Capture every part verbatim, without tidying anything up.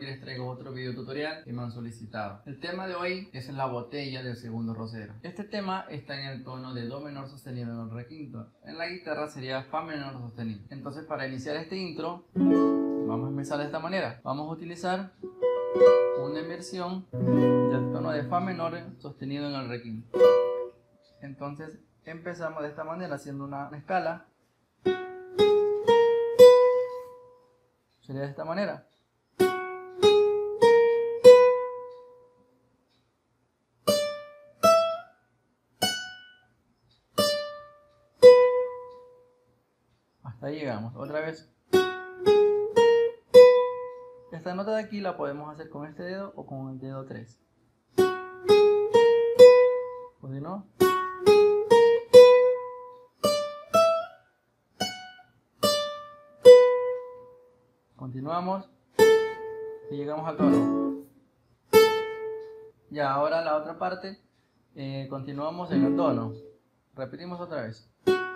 aquí les traigo otro video tutorial que me han solicitado. El tema de hoy es la botella del segundo rosero. Este tema está en el tono de do menor sostenido en el re quinto. En la guitarra sería fa menor sostenido. Entonces, para iniciar este intro vamos a empezar de esta manera. Vamos a utilizar una inversión del tono de fa menor sostenido en el re quinto. Entonces empezamos de esta manera haciendo una escala. Sería de esta manera. Hasta ahí llegamos. Otra vez. Esta nota de aquí la podemos hacer con este dedo o con el dedo tres. O si no, continuamos y llegamos al tono. Ya, ahora la otra parte, eh, continuamos en el tono. Repetimos otra vez.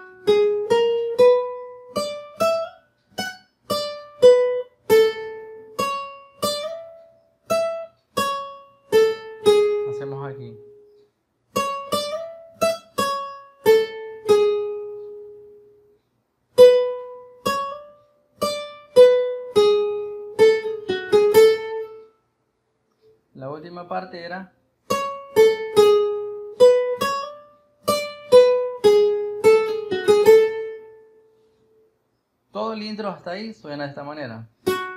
Hacemos aquí. La última parte era todo el intro hasta ahí suena de esta manera.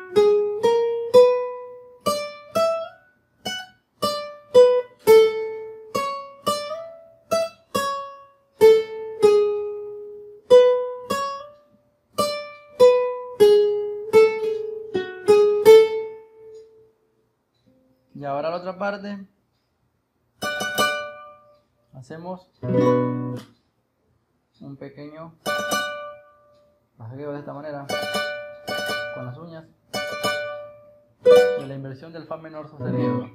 Y ahora la otra parte, hacemos un pequeño rasgueo de esta manera con las uñas de la inversión del fa menor sostenido.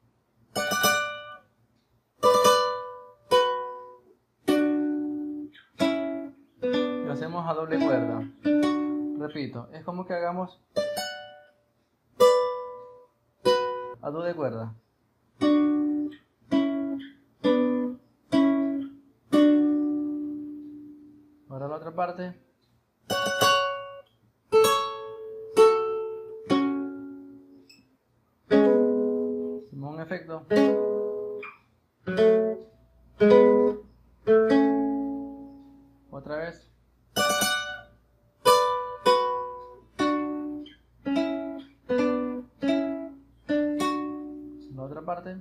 Lo hacemos a doble cuerda. Repito, es como que hagamos a do de cuerda. Ahora la otra parte. Hacemos un efecto. Otra vez. La otra parte.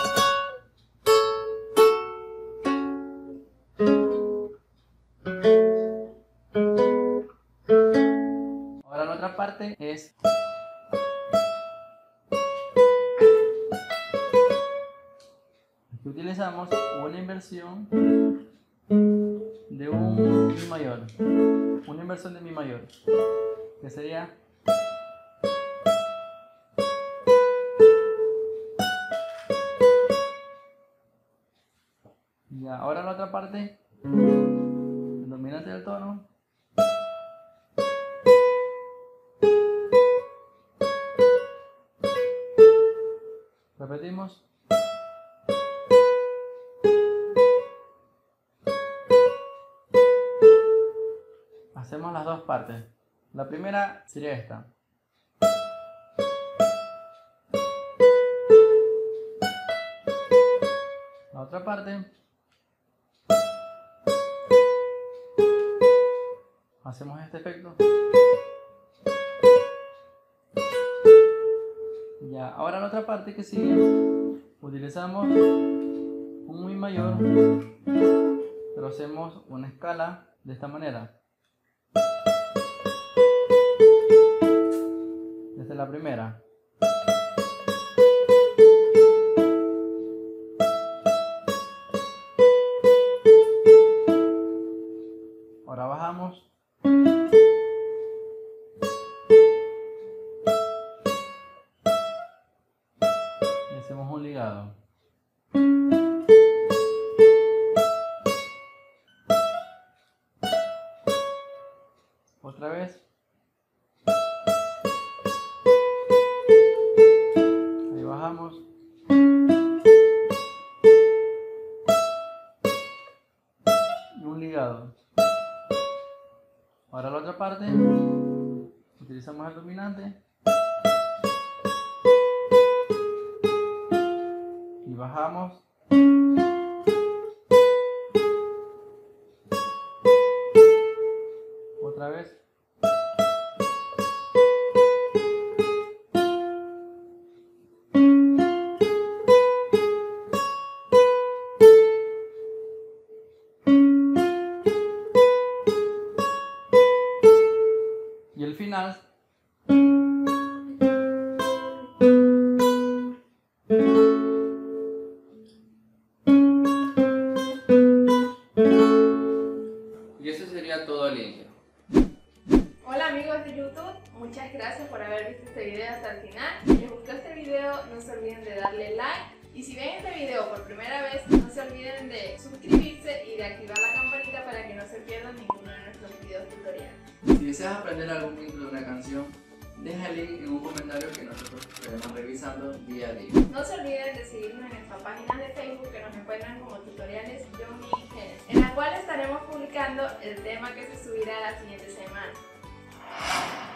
Ahora la otra parte es aquí utilizamos una inversión de un mi mayor, una inversión de mi mayor, que sería ya. Ahora la otra parte, el dominante del tono, repetimos. Hacemos las dos partes. La primera sería esta. La otra parte. Hacemos este efecto. Ya, ahora la otra parte que sigue, utilizamos un mi mayor, pero hacemos una escala de esta manera. Desde la primera. Ahora bajamos. Y hacemos un ligado. Otra vez. Para la otra parte utilizamos el dominante y bajamos. Otra vez. Y el final. Y eso sería todo el intro. Hola amigos de YouTube, muchas gracias por haber visto este video hasta el final. Si les gustó este video, no se olviden de darle like. Y si ven este video por primera vez, no se olviden de suscribirse y de activar la campanita para que no se pierdan ninguno de nuestros videos tutoriales. Si deseas aprender algún intro de una canción, deja el link en un comentario que nosotros estaremos revisando día a día. No se olviden de seguirnos en nuestra página de Facebook, que nos encuentran como Tutoriales Johnny Genesis, en la cual estaremos publicando el tema que se subirá la siguiente semana.